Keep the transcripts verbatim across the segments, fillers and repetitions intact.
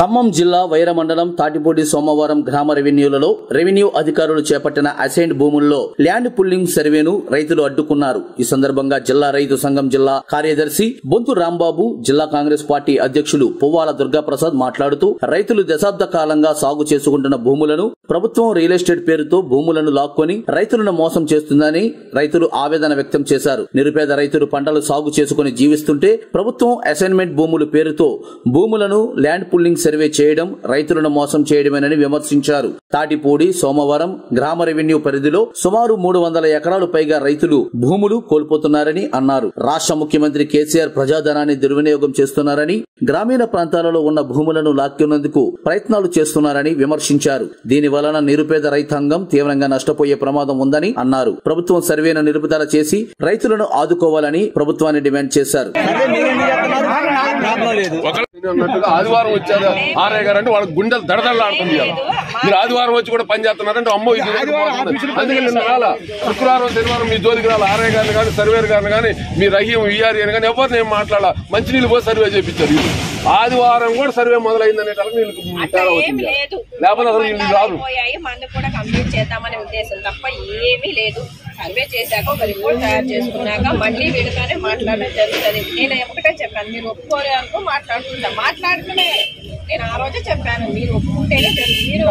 ఖమ్మం జిల్లా వైర మండలం తాటిపూడి సోమవారం గ్రామ రెవెన్యూలలో రెవెన్యూ అధికారులు చేపట్టిన అసైన్డ్ భూముల్లో ల్యాండ్ పుల్లింగ్ సర్వేను రైతులు అడ్డుకున్నారు. ఈ సందర్భంగా జిల్లా రైతు సంఘం జిల్లా కార్యదర్శి బొంతు రాంబాబు, జిల్లా కాంగ్రెస్ పార్టీ అధ్యక్షులు పువ్వాల దుర్గాప్రసాద్ మాట్లాడుతూ రైతులు దశాబ్ద కాలంగా సాగు చేసుకుంటున్న భూములను ప్రభుత్వం రియల్ ఎస్టేట్ పేరుతో భూములను లాక్కొని రైతులను మోసం చేస్తుందని రైతులు ఆవేదన వ్యక్తం చేశారు. నిరుపేద రైతులు పంటలు సాగు చేసుకుని జీవిస్తుంటే ప్రభుత్వం అసైన్మెంట్ భూముల పేరుతో భూములను ల్యాండ్ పుల్లింగ్ సర్వే చేయడం రైతులను మోసం చేయడమేనని విమర్శించారు. తాటిపూడి సోమవారం గ్రామ రెవెన్యూ పరిధిలో సుమారు మూడు వందల ఎకరాలు పైగా రైతులు భూములు కోల్పోతున్నారని అన్నారు. రాష్ట్ర ముఖ్యమంత్రి కేసీఆర్ ప్రజాధనాన్ని దుర్వినియోగం చేస్తున్నారని, గ్రామీణ ప్రాంతాలలో ఉన్న భూములను లాక్కేందుకు ప్రయత్నాలు చేస్తున్నారని విమర్శించారు. దీని వలన నిరుపేద రైతాంగం తీవ్రంగా నష్టపోయే ప్రమాదం ఉందని అన్నారు. ప్రభుత్వం సర్వేను నిలుపుదల చేసి రైతులను ఆదుకోవాలని ప్రభుత్వాన్ని డిమాండ్ చేశారు. ఆదివారం వచ్చారు ఆర్ఐ గారు అంటే వాళ్ళకి గుండెలు దడదడలాడుతుంది. మీరు ఆదివారం వచ్చి కూడా పని చేస్తున్నారంటే అమ్మో ఇది అందుకని నిన్న రాల శుక్రవారం శనివారం మీ జోలికి రాలి ఆర్ఐ గారిని కానీ సర్వేర్ గారిని కానీ మీ రహీం ఈఆర్ఏ అని కానీ ఎవరిని ఏం మాట్లాడాల మంచినీళ్ళు పోయి సర్వే చేయించారు. ఆదివారం కూడా సర్వే మొదలైంది అనే తేడా వచ్చింది. లేకపోతే అసలు వీళ్ళు రాదు. మందు కూడా కంప్లీట్ చేద్దామనే ఉద్దేశం తప్ప ఏమీ లేదు. సర్వే చేశాక ఒక రిపోర్ట్ తయారు చేసుకున్నాక మళ్ళీ వీళ్ళతోనే మాట్లాడడం జరుగుతుంది. నేను ఒకటే చెప్పాను, మీరు ఒప్పుకోరే అనుకో మాట్లాడుకుంటా మాట్లాడుకునే నేను ఆ రోజే చెప్పాను, మీరు ఒప్పుకుంటేనే మీరు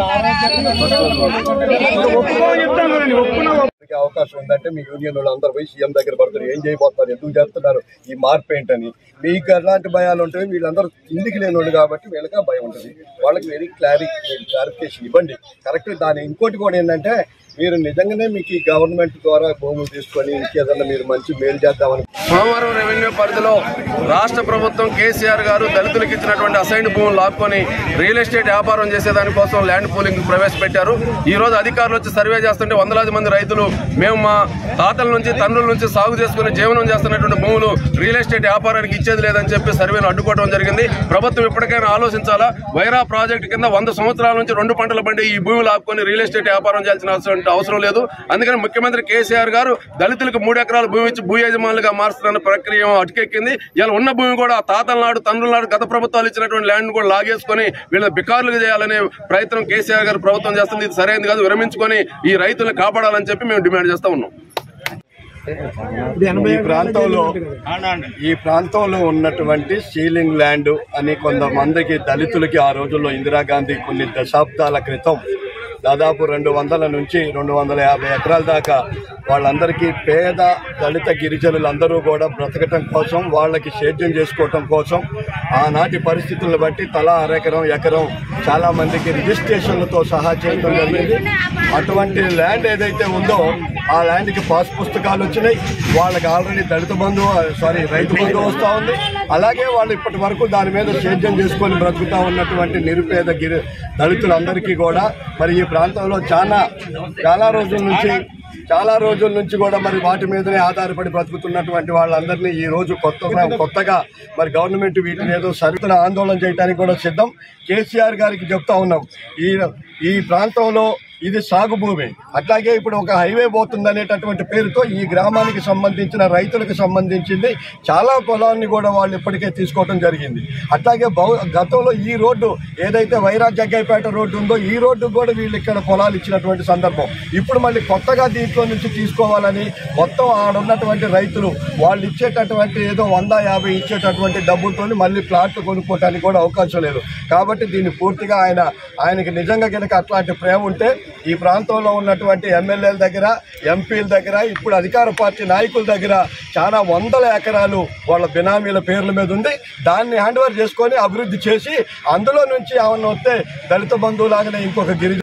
అవకాశం ఉందంటే మీ యూనియన్ వాళ్ళు అందరూ పోయి సీఎం దగ్గర పడతారు, ఏం చేయబోతున్నారు, ఎందుకు చేస్తున్నారు, ఈ మార్పు ఏంటని. మీకు ఎలాంటి భయాలు ఉంటాయి, వీళ్ళందరూ ఇంటికి లేనోళ్ళు కాబట్టి వీళ్ళకి భయం ఉంటుంది. వాళ్ళకి వెరీ క్లారి క్లారిఫికేషన్ ఇవ్వండి కరెక్ట్. దాని ఇంకోటి కూడా ఏంటంటే మీరు నిజంగానే మీకు ఈ గవర్నమెంట్ ద్వారా భూములు తీసుకొని ఇంకేదన్నా మీరు మంచి మేలు చేద్దామని. సోమవారం రెవెన్యూ పరిధిలో రాష్ట్ర ప్రభుత్వం కేసీఆర్ గారు దళితులకు ఇచ్చినటువంటి అసైన్డ్ భూములు లాక్కొని రియల్ ఎస్టేట్ వ్యాపారం చేసేదానికోసం ల్యాండ్ పూలింగ్ ప్రవేశపెట్టారు. ఈ రోజు అధికారులు వచ్చి సర్వే చేస్తుంటే వందలాది మంది రైతులు మేము మా తాతల నుంచి తండ్రుల నుంచి సాగు చేసుకుని జీవనం చేస్తున్నటువంటి భూములు రియల్ ఎస్టేట్ వ్యాపారానికి ఇచ్చేది లేదని చెప్పి సర్వేను అడ్డుకోవడం జరిగింది. ప్రభుత్వం ఇప్పటికైనా ఆలోచించాలా. వైరా ప్రాజెక్టు కింద వంద సంవత్సరాల నుంచి రెండు పంటల పండి ఈ భూములు లాక్కొని రియల్ ఎస్టేట్ వ్యాపారం చేయాల్సిన అవసరం లేదు. అందుకని ముఖ్యమంత్రి కేసీఆర్ గారు దళితులకు మూడు ఎకరాల భూమి ఇచ్చి భూ యజమానులుగా మారుస్తున్న ప్రక్రియ అటుకెక్కింది. ఇలా ఉన్న భూమి కూడా తాతల నాడు తండ్రుల నాడు గత ప్రభుత్వాలు ఇచ్చినటువంటి ల్యాండ్ కూడా లాగేసుకుని వీళ్ళ బికారులుగా చేయాలనే ప్రయత్నం కేసీఆర్ గారు ప్రభుత్వం చేస్తుంది. ఇది సరైనది కాదు. విరమించుకొని ఈ రైతులను కాపాడాలని చెప్పి మేము డిమాండ్ చేస్తా ఉన్నాం. ఈ ప్రాంతంలో ఈ ప్రాంతంలో ఉన్నటువంటి సీలింగ్ ల్యాండ్ అని కొంతమందికి దళితులకి ఆ రోజుల్లో ఇందిరాగాంధీ కొన్ని దశాబ్దాల క్రితం దాదాపు రెండు వందల నుంచి రెండు వందల యాభై ఎకరాల దాకా వాళ్ళందరికీ పేద దళిత గిరిజనులందరూ కూడా బ్రతకటం కోసం, వాళ్ళకి సేద్యం చేసుకోవటం కోసం ఆనాటి పరిస్థితులను బట్టి తలా అరెకరం ఎకరం చాలా మందికి రిజిస్ట్రేషన్లతో సహా చేయడం జరిగింది. అటువంటి ల్యాండ్ ఏదైతే ఉందో ఆ ల్యాండ్కి పాస్ పుస్తకాలు వచ్చినాయి. వాళ్ళకి ఆల్రెడీ దళిత బంధు సారీ రైతు బంధు వస్తూ ఉంది. అలాగే వాళ్ళు ఇప్పటి వరకు దాని మీద సేద్యం చేసుకొని బ్రతుకుతా ఉన్నటువంటి నిరుపేద గిరి దళితులందరికీ కూడా మరి ఈ ప్రాంతంలో చాలా చాలా రోజుల నుంచి చాలా రోజుల నుంచి కూడా మరి వాటి మీదనే ఆధారపడి బ్రతుకుతున్నటువంటి వాళ్ళందరినీ ఈ రోజు కొత్తగా కొత్తగా మరి గవర్నమెంట్ వీటిని ఏదో సరిపడ ఆందోళన చేయడానికి కూడా సిద్ధం. కేసీఆర్ గారికి చెప్తా ఉన్నాం, ఈ ఈ ప్రాంతంలో ఇది సాగు భూమి, అట్లాగే ఇప్పుడు ఒక హైవే పోతుంది అనేటటువంటి పేరుతో ఈ గ్రామానికి సంబంధించిన రైతులకు సంబంధించింది చాలా పొలాన్ని కూడా వాళ్ళు ఇప్పటికే తీసుకోవడం జరిగింది. అట్లాగే గతంలో ఈ రోడ్డు ఏదైతే వైరా జగ్గైపేట రోడ్డు ఉందో ఈ రోడ్డు కూడా వీళ్ళు ఇక్కడ పొలాలు ఇచ్చినటువంటి సందర్భం. ఇప్పుడు మళ్ళీ కొత్తగా దీంట్లో నుంచి తీసుకోవాలని మొత్తం ఆడున్నటువంటి రైతులు వాళ్ళు ఇచ్చేటటువంటి ఏదో వంద యాభై ఇచ్చేటటువంటి డబ్బులతో మళ్ళీ ప్లాట్లు కొనుక్కోవడానికి కూడా అవకాశం లేదు. కాబట్టి దీన్ని పూర్తిగా ఆయన ఆయనకి నిజంగా కనుక అట్లాంటి ప్రేమ ఉంటే ఈ ప్రాంతంలో ఉన్నటువంటి ఎమ్మెల్యేల దగ్గర, ఎంపీల దగ్గర, ఇప్పుడు అధికార పార్టీ నాయకుల దగ్గర చాలా వందల ఎకరాలు వాళ్ళ బినామీల పేర్ల మీద ఉంది. దాన్ని హ్యాండ్ ఓవర్ చేసుకొని అభివృద్ధి చేసి అందులో నుంచి ఏమన్నా వస్తే దళిత బంధువులాగానే ఇంకొక గిరిజన